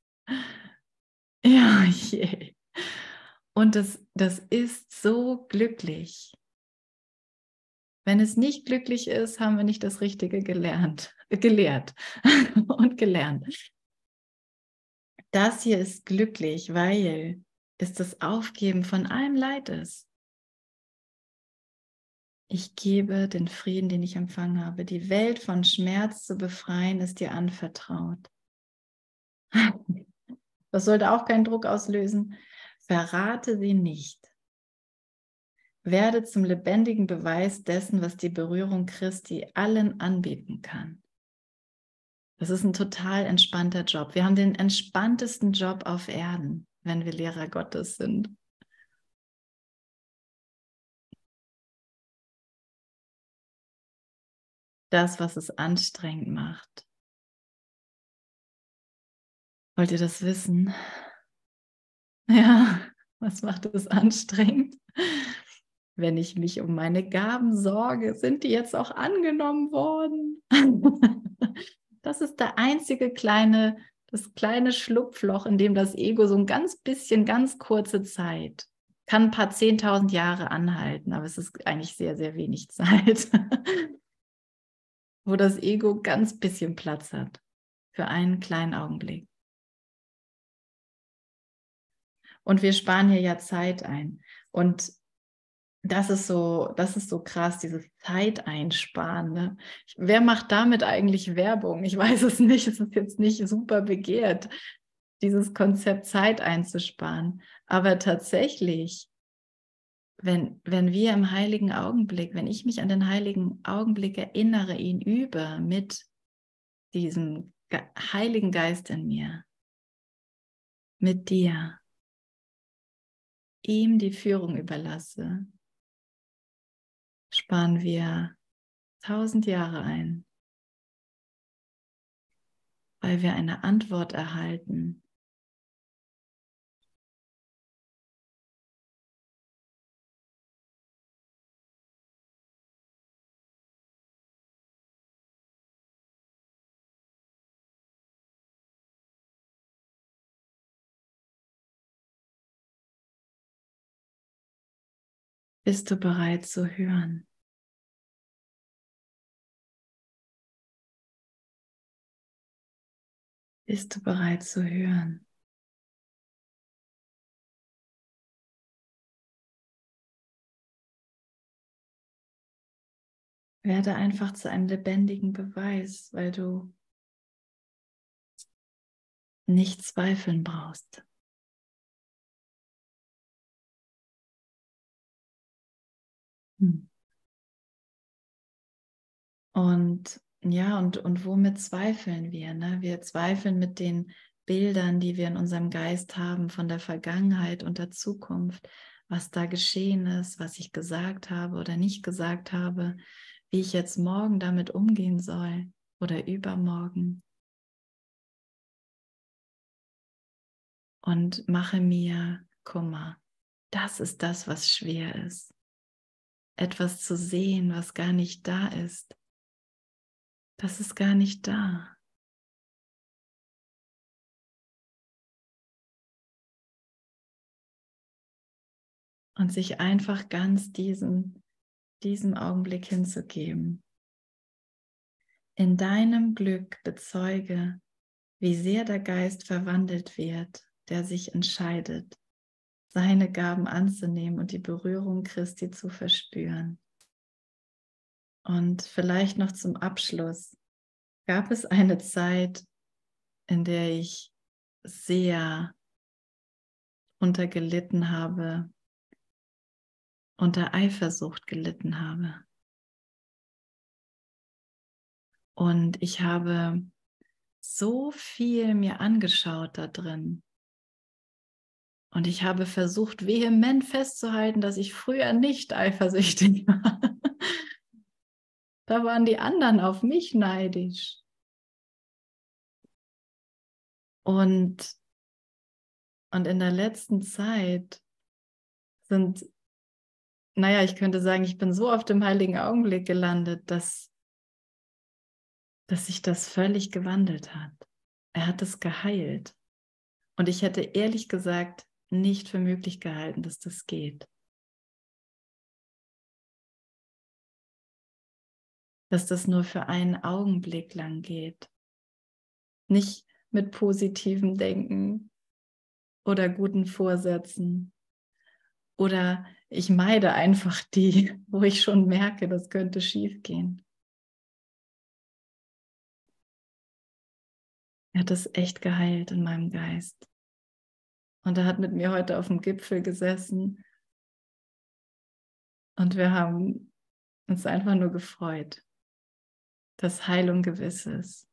Ja, je. Und das, das ist so glücklich. Wenn es nicht glücklich ist, haben wir nicht das Richtige gelernt, gelehrt und gelernt. Das hier ist glücklich, weil es das Aufgeben von allem Leid ist. Ich gebe den Frieden, den ich empfangen habe. Die Welt von Schmerz zu befreien, ist dir anvertraut. Das sollte auch keinen Druck auslösen. Verrate sie nicht. Werde zum lebendigen Beweis dessen, was die Berührung Christi allen anbieten kann. Das ist ein total entspannter Job. Wir haben den entspanntesten Job auf Erden, wenn wir Lehrer Gottes sind. Das, was es anstrengend macht. Wollt ihr das wissen? Ja, was macht es anstrengend? Wenn ich mich um meine Gaben sorge, sind die jetzt auch angenommen worden? Das ist der einzige kleine, das kleine Schlupfloch, in dem das Ego so ein ganz bisschen, ganz kurze Zeit, kann ein paar zehntausend Jahre anhalten, aber es ist eigentlich sehr, sehr wenig Zeit, wo das Ego ganz bisschen Platz hat, für einen kleinen Augenblick. Und wir sparen hier ja Zeit ein. Und das ist so, das ist so krass, dieses Zeiteinsparen. Ne? Wer macht damit eigentlich Werbung? Ich weiß es nicht, es ist jetzt nicht super begehrt, dieses Konzept Zeit einzusparen. Aber tatsächlich, wenn, wenn wir im heiligen Augenblick, wenn ich mich an den heiligen Augenblick erinnere, ihn übe mit diesem Ge- Heiligen Geist in mir, mit dir, ihm die Führung überlasse, sparen wir tausend Jahre ein, weil wir eine Antwort erhalten. Bist du bereit zu hören? Bist du bereit zu hören? Werde einfach zu einem lebendigen Beweis, weil du nicht zweifeln brauchst. Hm. Und ja, und, und womit zweifeln wir? Ne? Wir zweifeln mit den Bildern, die wir in unserem Geist haben von der Vergangenheit und der Zukunft, was da geschehen ist, was ich gesagt habe oder nicht gesagt habe, wie ich jetzt morgen damit umgehen soll oder übermorgen. Und mache mir Kummer. Das ist das, was schwer ist. Etwas zu sehen, was gar nicht da ist. Das ist gar nicht da. Und sich einfach ganz diesem, diesem Augenblick hinzugeben. In deinem Glück bezeuge, wie sehr der Geist verwandelt wird, der sich entscheidet, seine Gaben anzunehmen und die Berührung Christi zu verspüren. Und vielleicht noch zum Abschluss. Gab es eine Zeit, in der ich sehr unter gelitten habe, unter Eifersucht gelitten habe? Und ich habe so viel mir angeschaut da drin. Und ich habe versucht, vehement festzuhalten, dass ich früher nicht eifersüchtig war. Da waren die anderen auf mich neidisch. Und, und in der letzten Zeit sind, naja, ich könnte sagen, ich bin so auf dem heiligen Augenblick gelandet, dass, dass sich das völlig gewandelt hat. Er hat es geheilt. Und ich hätte ehrlich gesagt nicht für möglich gehalten, dass das geht. Dass das nur für einen Augenblick lang geht. Nicht mit positivem Denken oder guten Vorsätzen. Oder ich meide einfach die, wo ich schon merke, das könnte schief gehen. Er hat es echt geheilt in meinem Geist. Und er hat mit mir heute auf dem Gipfel gesessen und wir haben uns einfach nur gefreut, dass Heilung gewiss ist.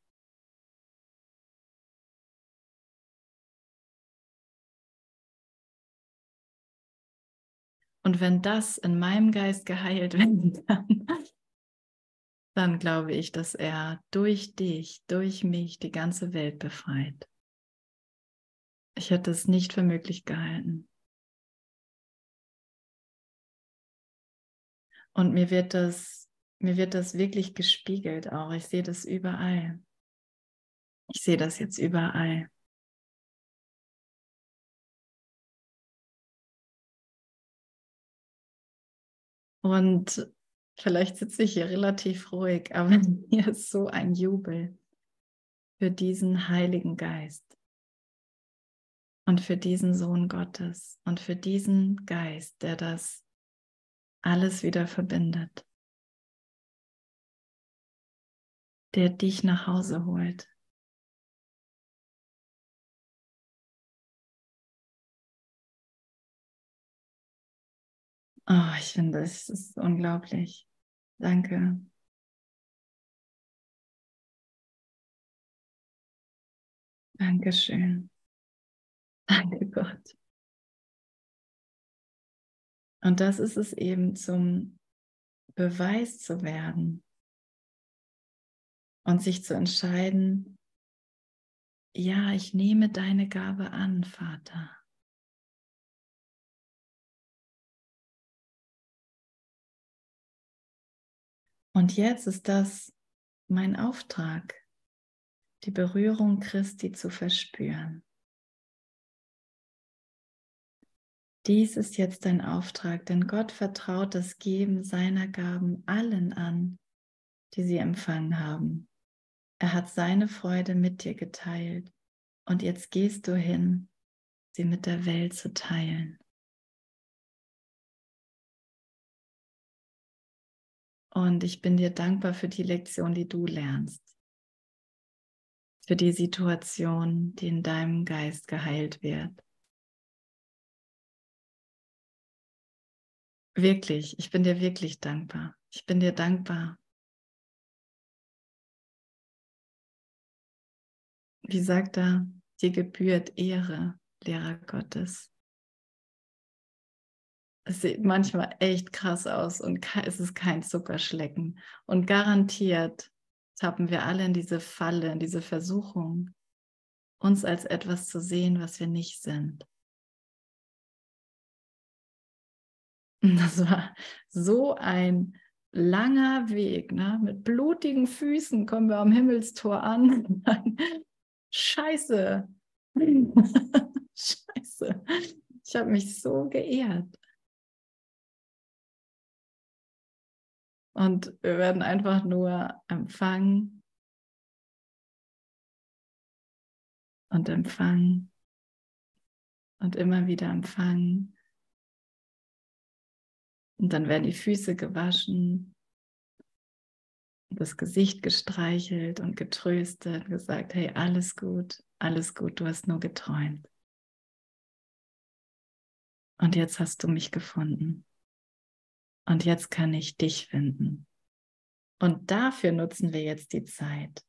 Und wenn das in meinem Geist geheilt werden kann, dann glaube ich, dass er durch dich, durch mich die ganze Welt befreit. Ich hätte es nicht für möglich gehalten. Und mir wird das, mir wird das wirklich gespiegelt auch. Ich sehe das überall. Ich sehe das jetzt überall. Und vielleicht sitze ich hier relativ ruhig, aber mir ist so ein Jubel für diesen Heiligen Geist und für diesen Sohn Gottes und für diesen Geist, der das alles wieder verbindet, der dich nach Hause holt. Oh, ich finde, es ist unglaublich. Danke. Dankeschön. Danke Gott. Und das ist es eben, zum Beweis zu werden und sich zu entscheiden, ja, ich nehme deine Gabe an, Vater. Und jetzt ist das mein Auftrag, die Berührung Christi zu verspüren. Dies ist jetzt dein Auftrag, denn Gott vertraut das Geben seiner Gaben allen an, die sie empfangen haben. Er hat seine Freude mit dir geteilt und jetzt gehst du hin, sie mit der Welt zu teilen. Und ich bin dir dankbar für die Lektion, die du lernst, für die Situation, die in deinem Geist geheilt wird. Wirklich, ich bin dir wirklich dankbar. Ich bin dir dankbar. Wie sagt er, dir gebührt Ehre, Lehrer Gottes. Es sieht manchmal echt krass aus und es ist kein Zuckerschlecken. Und garantiert tappen wir alle in diese Falle, in diese Versuchung, uns als etwas zu sehen, was wir nicht sind. Und das war so ein langer Weg, ne? Mit blutigen Füßen kommen wir am Himmelstor an. Scheiße. Scheiße. Ich habe mich so geehrt. Und wir werden einfach nur empfangen und empfangen und immer wieder empfangen. Und dann werden die Füße gewaschen, das Gesicht gestreichelt und getröstet, gesagt, hey, alles gut, alles gut, du hast nur geträumt. Und jetzt hast du mich gefunden. Und jetzt kann ich dich finden. Und dafür nutzen wir jetzt die Zeit.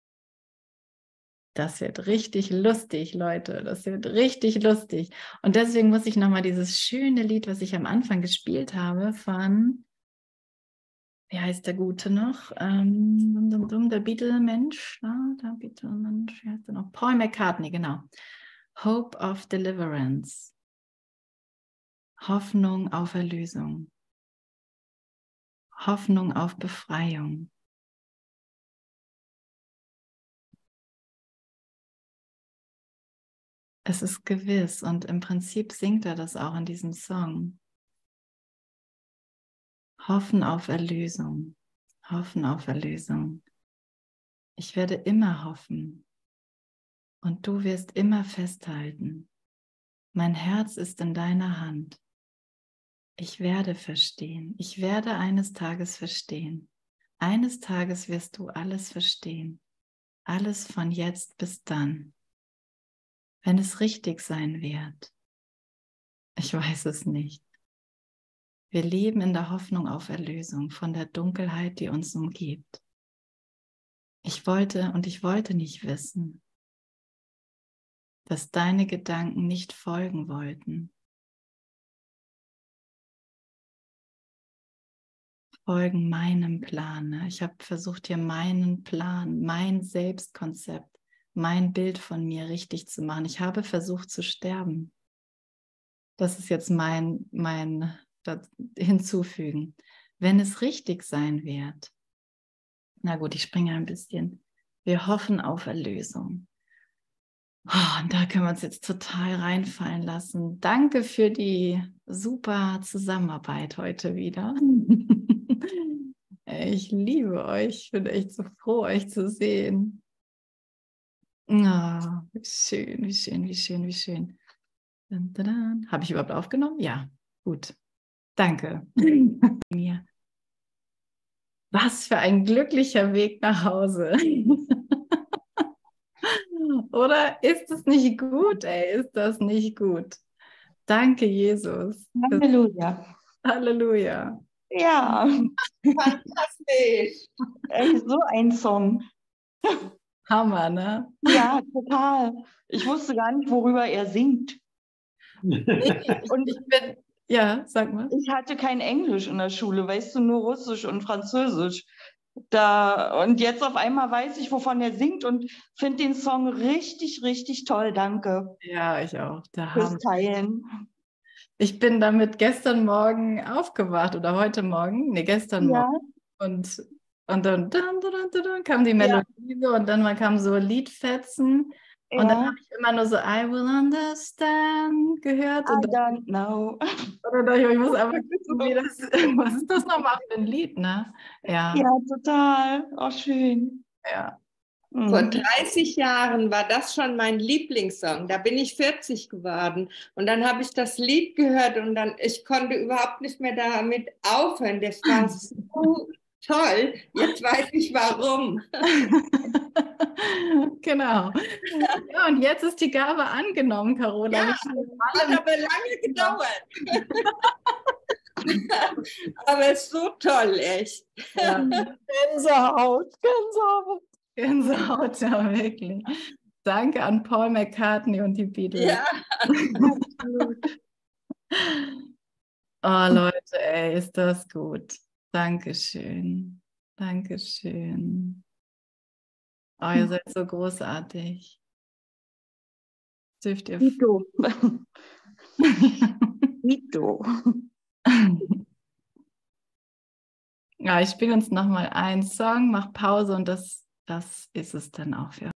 Das wird richtig lustig, Leute. Das wird richtig lustig. Und deswegen muss ich nochmal dieses schöne Lied, was ich am Anfang gespielt habe, von, wie heißt der Gute noch? Ähm, der Beatle-Mensch. Ja, der Beatle-Mensch, wie heißt der noch? Paul McCartney, genau. Hope of Deliverance. Hoffnung auf Erlösung. Hoffnung auf Befreiung. Es ist gewiss und im Prinzip singt er das auch in diesem Song. Hoffen auf Erlösung. Hoffen auf Erlösung. Ich werde immer hoffen und du wirst immer festhalten. Mein Herz ist in deiner Hand. Ich werde verstehen. Ich werde eines Tages verstehen. Eines Tages wirst du alles verstehen. Alles von jetzt bis dann. Wenn es richtig sein wird. Ich weiß es nicht. Wir leben in der Hoffnung auf Erlösung von der Dunkelheit, die uns umgibt. Ich wollte und ich wollte nicht wissen, dass deine Gedanken nicht folgen wollten. Folgen meinem Plan. Ne? Ich habe versucht, hier meinen Plan, mein Selbstkonzept, mein Bild von mir richtig zu machen. Ich habe versucht zu sterben. Das ist jetzt mein, mein das Hinzufügen. Wenn es richtig sein wird, na gut, ich springe ein bisschen. Wir hoffen auf Erlösung. Oh, und da können wir uns jetzt total reinfallen lassen. Danke für die super Zusammenarbeit heute wieder. Ich liebe euch. Ich bin echt so froh, euch zu sehen. Oh, wie schön, wie schön, wie schön, wie schön. Habe ich überhaupt aufgenommen? Ja, gut. Danke. Was für ein glücklicher Weg nach Hause. Oder ist es nicht gut, ey? Ist das nicht gut? Danke, Jesus. Halleluja. Halleluja. Ja, fantastisch. Ey, so ein Song. Hammer, ne? Ja, total. Ich wusste gar nicht, worüber er singt. Nee, ich, Und ich bin, ja, sag mal. ich hatte kein Englisch in der Schule, weißt du, nur Russisch und Französisch. Da, und jetzt auf einmal weiß ich, wovon er singt und finde den Song richtig, richtig toll. Danke Ja, ich auch. Der fürs Hammer. Teilen. Ich bin damit gestern Morgen aufgewacht oder heute Morgen, nee, gestern Ja, Morgen. Und, und dann, dann, dann, dann, dann kam die ja, Melodie so und dann mal kamen so Liedfetzen. Und dann ja. habe ich immer nur so I will understand gehört. I Und dann, don't know. und dann dachte ich, ich muss einfach gucken, wie das, was ist das nochmal für ein Lied, ne? Ja, Ja, total. Auch schön. ja. Vor Mhm. dreißig Jahren war das schon mein Lieblingssong. Da bin ich vierzig geworden. Und dann habe ich das Lied gehört und dann, ich konnte überhaupt nicht mehr damit aufhören. Das war so toll. Jetzt weiß ich warum. Genau. Ja, und jetzt ist die Gabe angenommen, Carola. Ja, hat aber lange gedauert. Aber es ist so toll, echt. Ja. Gänsehaut, Gänsehaut. Gänsehaut, ja, wirklich. Danke an Paul McCartney und die Beatles. Ja. Oh, Leute, ey, ist das gut. Dankeschön. Dankeschön. Oh, ihr seid so großartig. Dürft ihr. Dito. Dito. Ja, ich spiele uns nochmal einen Song, mach Pause und das, das ist es dann auch für